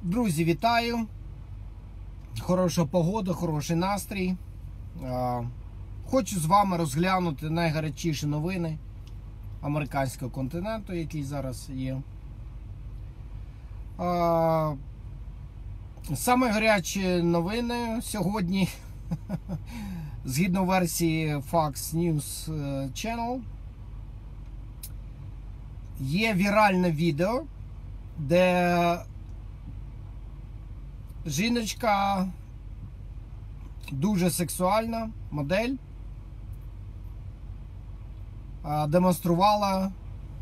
Друзі, вітаю! Хороша погода, хороший настрій. Хочу з вами розглянути найгарячіші новини американського континенту, який зараз є. Саме гарячі новини сьогодні, згідно версії Fox News Channel, є віральне відео, де жіночка, дуже сексуальна модель, демонструвала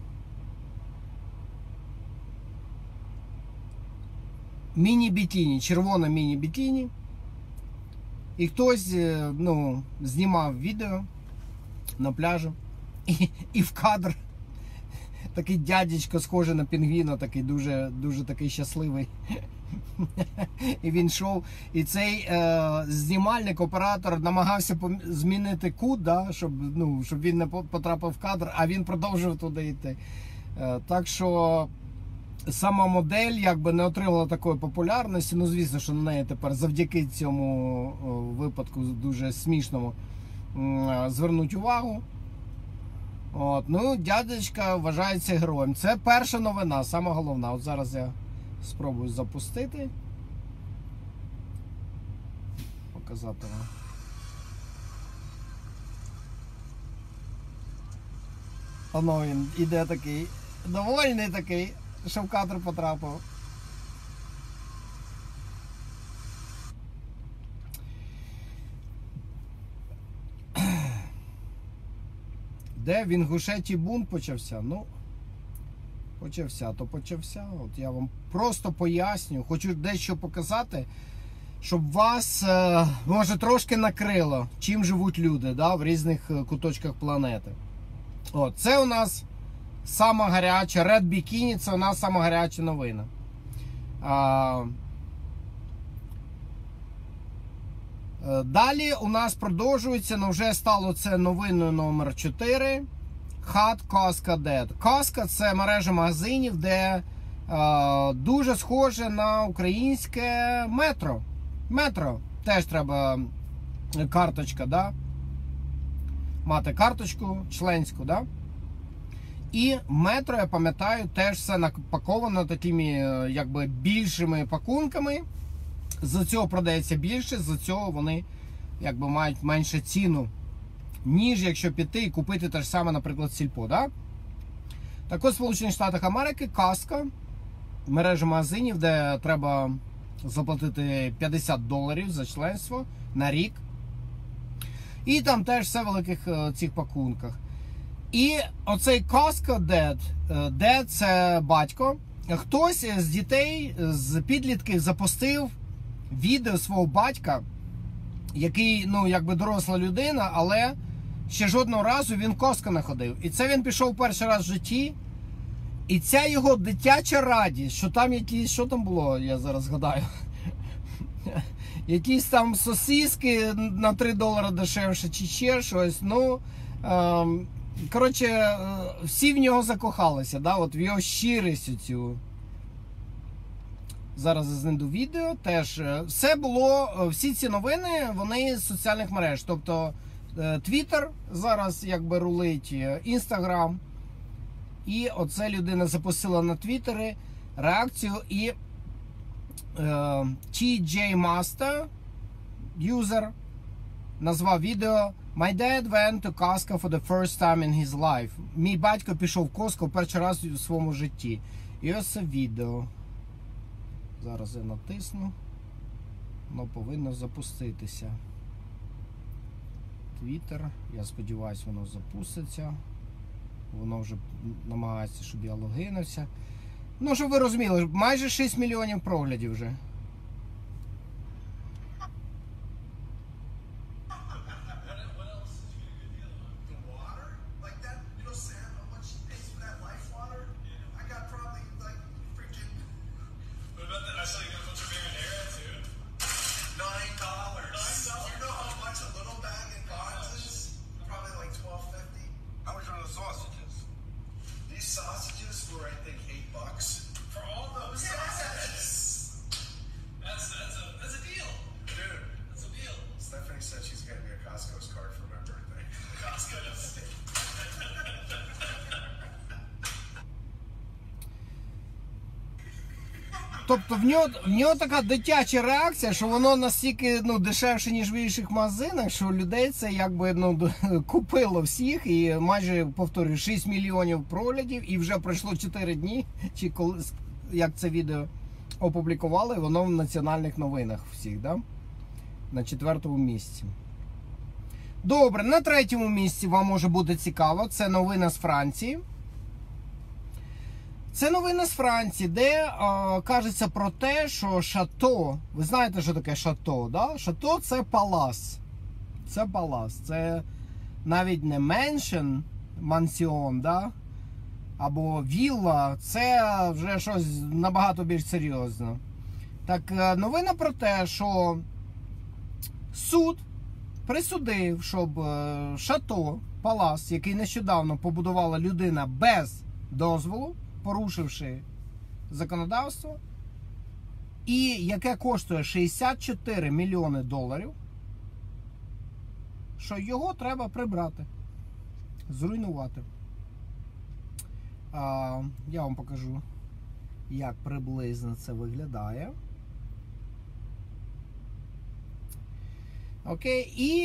міні-бікіні, червоне міні-бікіні. І хтось, знімав відео на пляжі, і в кадр такий дядечко, схожий на пінгвіна, такий дуже такий щасливий. І він йшов, і цей знімальник, оператор намагався змінити кут, щоб він не потрапив в кадр, а він продовжував туди йти. Так що сама модель не отримала такої популярності. Звісно, що на неї тепер завдяки цьому випадку дуже смішному звернуть увагу. Дядечка вважається героєм. Це перша новина, сама головна. От зараз я спробую запустити. Показати вам. Воно він іде такий, довольний такий, що в кадр потрапив. Де в Інгушетії бунт почався? Почався. От я вам просто поясню, хочу дещо показати, щоб вас, може, трошки накрило, чим живуть люди, в різних куточках планети. Це у нас сама гаряча, Red Bikini, це у нас сама гаряча новина. Далі у нас продовжується, вже стало це новиною номер 4. Hot Costco Dead. Costco – це мережа магазинів, де дуже схоже на українське метро. Метро. Теж треба карточка, мати карточку членську, І метро, я пам'ятаю, теж все напаковано такими, більшими пакунками. За цього продається більше, за цього вони, мають меншу ціну, ніж якщо піти і купити те ж саме, наприклад, сільпо, Так от, в Сполучених Штатах Америки, Costco, мережа магазинів, де треба заплатити $50 за членство на рік. І там теж все в великих цих пакунках. І оцей Costco Dead, це батько. Хтось з дітей, з підлітків запустив відео свого батька, який, доросла людина, але ще жодного разу він в Costco не ходив. І це він пішов перший раз в житті. І ця його дитяча радість, що там що там було, я зараз згадаю. Якісь там сосиски на $3 дешевше чи ще щось. Коротше, всі в нього закохалися, в його щирість цю. Зараз я знайду відео теж. Все було, всі ці новини, вони з соціальних мереж. Тобто, Twitter зараз рулить, Instagram. І оце людина запустила на Твіттері реакцію, і TJ Master, юзер, назвав відео "My dad went to Costco for the first time in his life". Мій батько пішов в Costco перший раз у своєму житті. І ось це відео. Зараз я натисну. Воно повинно запуститися. Twitter. Я сподіваюся, воно запуститься. Воно вже намагається, щоб я логинився. Щоб ви розуміли, майже 6 мільйонів проглядів вже. Sausages were, I think, $8 for all those sausages. Тобто в нього така дитяча реакція, що воно настільки дешевше, ніж в інших магазинах, що людей це якби купило всіх, і майже, повторюю, 6 мільйонів проглядів, і вже пройшло 4 дні, чи коли, як це відео опублікували, воно в національних новинах всіх, да? На 4-му місці. Добре, на 3-му місці вам може бути цікаво, це новина з Франції. Це новина з Франції, де кажеться про те, що шато, ви знаєте, що таке шато, да? Шато – це палац. Це палац, це навіть не меншен, мансіон, да? Або вілла, це вже щось набагато більш серйозне. Так, новина про те, що суд присудив, щоб шато, палац, який нещодавно побудувала людина без дозволу, порушивши законодавство, і яке коштує 64 мільйони доларів, що його треба прибрати, зруйнувати. Я вам покажу, як приблизно це виглядає. Окей, і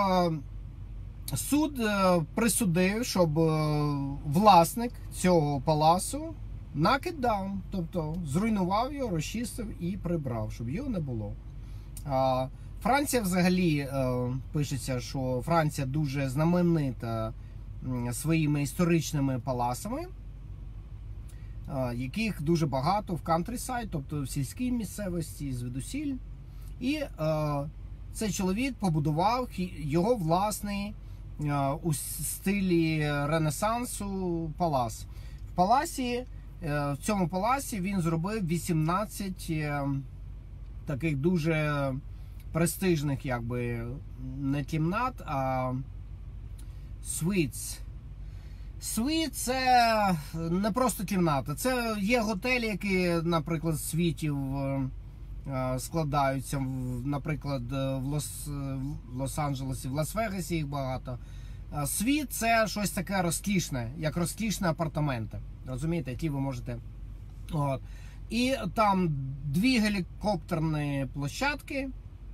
суд присудив, щоб власник цього палацу knock it down, тобто зруйнував його, розчистив і прибрав, щоб його не було. Франція взагалі, пишеться, що Франція дуже знаменита своїми історичними палацами, яких дуже багато в countryside, тобто в сільській місцевості, звідусіль. І цей чоловік побудував його власний у стилі Ренесансу палац. В цьому палаці він зробив 18 таких дуже престижних, якби, не кімнат, а suites. Suite – це не просто кімната, це є готелі, які, наприклад, з світів складаються, наприклад, в Лос-Анджелесі, в Лас-Вегасі їх багато. Світ – це щось таке розкішне, як розкішні апартаменти, розумієте, які ви можете. От. І там 2 гелікоптерні площадки,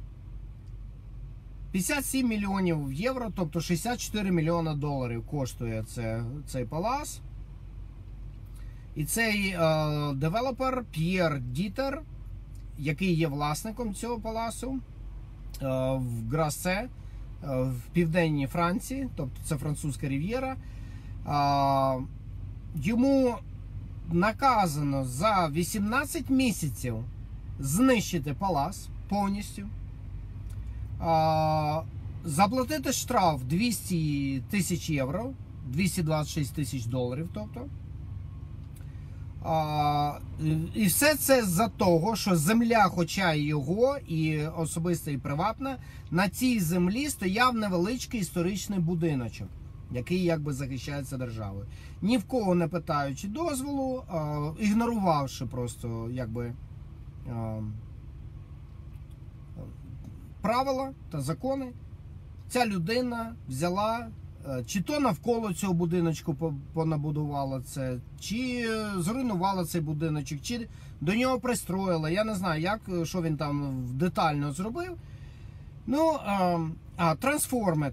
57 мільйонів євро, тобто 64 мільйони доларів коштує цей палац. І цей девелопер П'єр Дітер, який є власником цього палацу в Грасе, в південній Франції, тобто це французька рів'єра, йому наказано за 18 місяців знищити палац повністю, заплатити штраф 200 тисяч євро, 226 тисяч доларів, тобто. І все це за того, що земля, хоча і його, і особиста, і приватна, на цій землі стояв невеличкий історичний будиночок, який якби захищається державою. Ні в кого не питаючи дозволу, ігнорувавши просто якби правила та закони, ця людина взяла, чи то навколо цього будиночку понабудувала це, чи зруйнувала цей будиночок, чи до нього пристроїла. Я не знаю, що він там детально зробив. Ну, transformed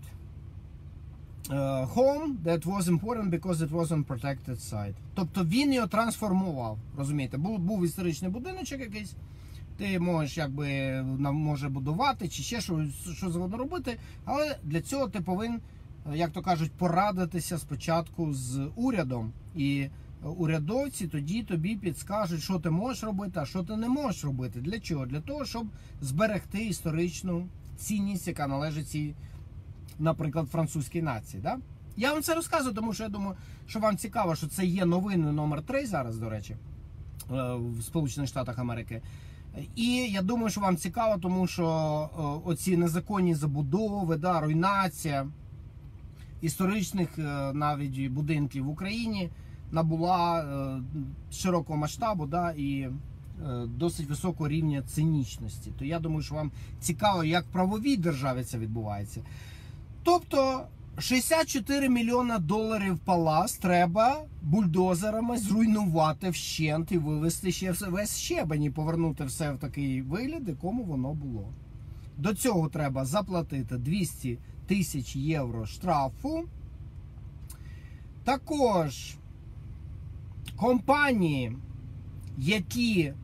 home that was important because it was on protected site. Тобто він його трансформував, розумієте? Був історичний будиночок якийсь, ти можеш якби може будувати, чи ще що завгодно робити, але для цього ти повинен, як то кажуть, порадитися спочатку з урядом. І урядовці тоді тобі підскажуть, що ти можеш робити, а що ти не можеш робити. Для чого? Для того, щоб зберегти історичну цінність, яка належить цій, наприклад, французькій нації. Да? Я вам це розказую, тому що я думаю, що вам цікаво, що це є новини номер 3 зараз, до речі, в Сполучених Штатах Америки. І я думаю, що вам цікаво, тому що оці незаконні забудови, да, руйнація історичних навіть будинків в Україні набула широкого масштабу, да, і досить високого рівня цинічності. То я думаю, що вам цікаво, як в правовій державі це відбувається. Тобто 64 мільйона доларів палац треба бульдозерами зруйнувати вщент і вивезти ще весь щебень і повернути все в такий вигляд, якому воно було. До цього треба заплатити 200 тисяч євро штрафу. Також компанії, які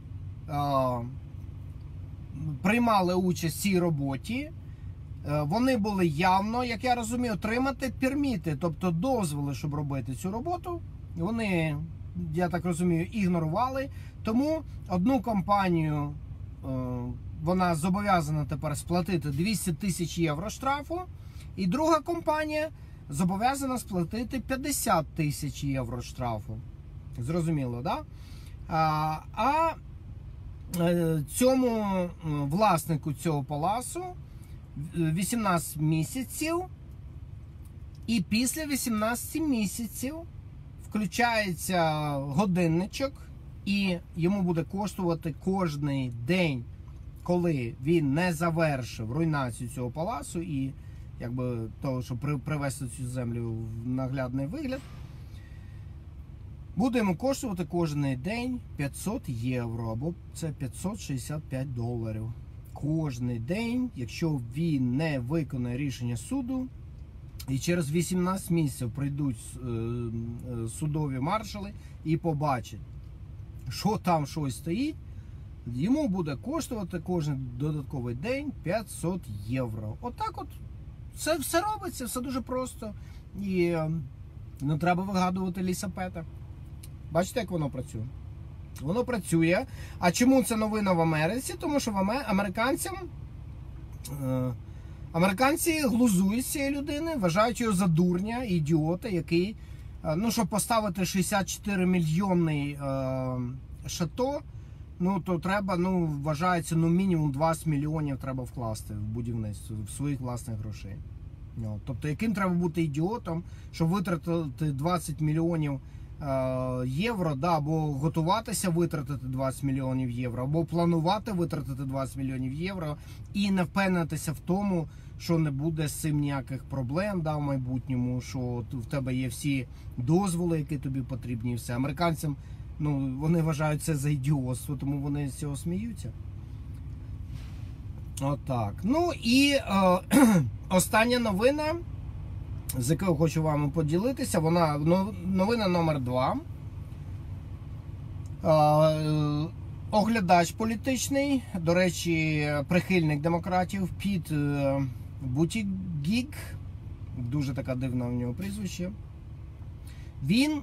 приймали участь в цій роботі, вони були явно, як я розумію, отримати перміти, тобто дозволи, щоб робити цю роботу. Вони, я так розумію, ігнорували. Тому одну компанію вона зобов'язана тепер сплатити 200 тисяч євро штрафу, і друга компанія зобов'язана сплатити 50 тисяч євро штрафу. Зрозуміло, так? А цьому власнику цього палацу 18 місяців, і після 18 місяців включається годинничок, і йому буде коштувати кожний день, коли він не завершив руйнацію цього палацу і якби того, щоб привести цю землю в наглядний вигляд, буде йому коштувати кожен день 500 євро, або це 565 доларів. Кожний день, якщо він не виконає рішення суду, і через 18 місяців прийдуть судові маршали і побачать, що там щось стоїть, йому буде коштувати кожен додатковий день 500 євро. Отак от. Це все робиться, все дуже просто. І не треба вигадувати лісапета. Бачите, як воно працює? Воно працює. А чому це новина в Америці? Тому що американці глузують цієї людини, вважають його за дурня, ідіота, який, щоб поставити 64 мільйонний шато, то треба, вважається, мінімум 20 мільйонів треба вкласти в будівництво, в своїх власних грошей. Тобто, яким треба бути ідіотом, щоб витратити 20 мільйонів євро, або готуватися витратити 20 мільйонів євро, або планувати витратити 20 мільйонів євро і не впевнитися в тому, що не буде з цим ніяких проблем в майбутньому, що в тебе є всі дозволи, які тобі потрібні, і все. Американцям, вони вважають це за ідіотство, тому вони з цього сміються. Отак. І остання новина, з якою хочу вам поділитися, вона новина номер 2. Оглядач політичний, до речі, прихильник демократів, Піт Бутігік, дуже така дивна в нього прізвище. Він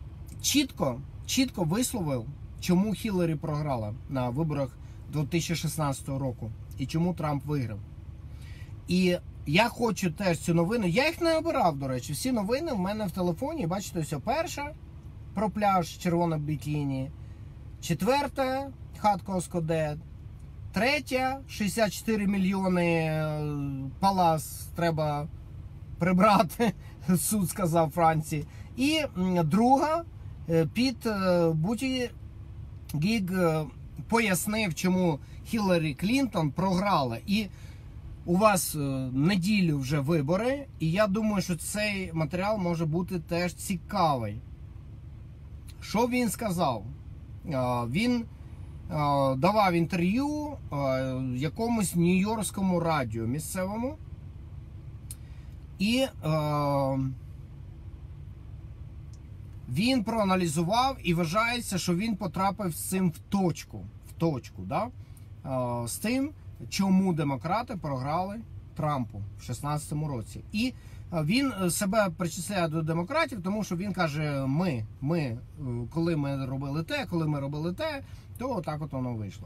чітко висловив, чому Хілларі програла на виборах 2016 року і чому Трамп виграв. І я хочу теж цю новину, я їх не обирав, до речі, всі новини в мене в телефоні, бачите, ось перша про пляж червона бікіні, четверта Hot Costco Dead, третя 64 мільйони палац треба прибрати, суд сказав Франції, і друга Піт Бутігік пояснив, чому Хілларі Клінтон програла. І у вас неділю вже вибори, і я думаю, що цей матеріал може бути теж цікавий. Що він сказав? Він давав інтерв'ю якомусь нью-йоркському радіо місцевому, і він проаналізував і вважається, що він потрапив з цим в точку, з тим, чому демократи програли Трампу в 2016 році. І він себе причисляє до демократів, тому що він каже, коли ми робили те, то отак от воно вийшло.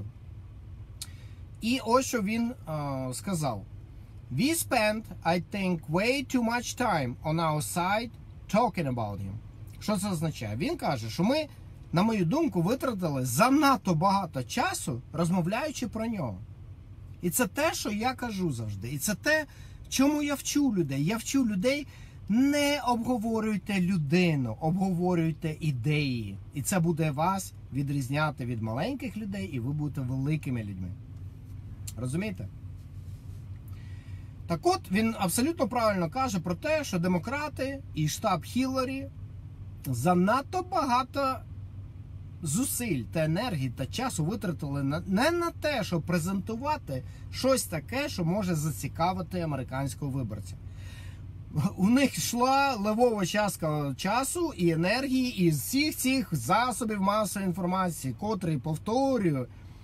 І ось що він сказав. We spent, I think, way too much time on our side talking about him. Що це означає? Він каже, що ми, на мою думку, витратили занадто багато часу, розмовляючи про нього. І це те, що я кажу завжди. І це те, чому я вчу людей. Я вчу людей, не обговорюйте людину, обговорюйте ідеї. І це буде вас відрізняти від маленьких людей, і ви будете великими людьми. Розумієте? Так от, він абсолютно правильно каже про те, що демократи і штаб Хілларі занадто багато зусиль та енергії та часу витратили не на те, щоб презентувати щось таке, що може зацікавити американського виборця. У них йшла левова частка часу і енергії із всіх цих засобів масової інформації, котрі, повторюю,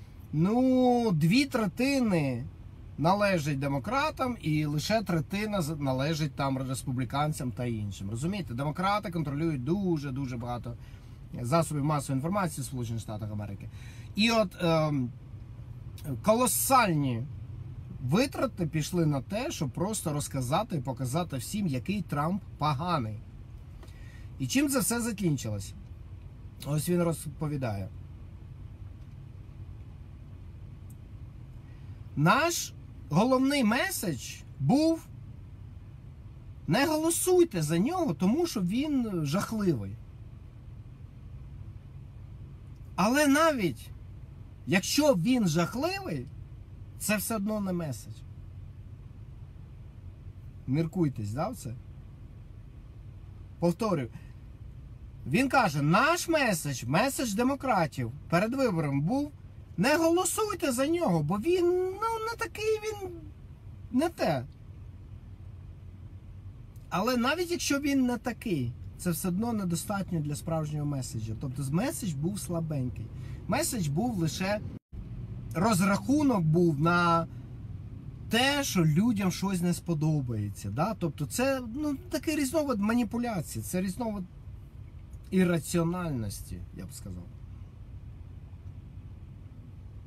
2/3 належить демократам і лише третина належить там республіканцям та іншим. Розумієте, демократи контролюють дуже багато засобів масової інформації в Сполучених Штатах Америки. І от колосальні витрати пішли на те, щоб просто розказати і показати всім, який Трамп поганий. І чим це все закінчилось? Ось він розповідає. Наш головний меседж був: не голосуйте за нього, тому що він жахливий. Але навіть якщо він жахливий, це все одно не меседж. Міркуйтесь, да, в це? Повторюю. Він каже, наш меседж демократів перед вибором був: не голосуйте за нього, бо він, не такий, він не те. Але навіть якщо він не такий, це все одно недостатньо для справжнього меседжа. Тобто меседж був слабенький. Меседж був лише, розрахунок був на те, що людям щось не сподобається. Да? Тобто це такий різновид маніпуляції, це різновид ірраціональності, я б сказав.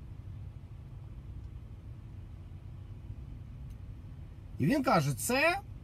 І він каже, це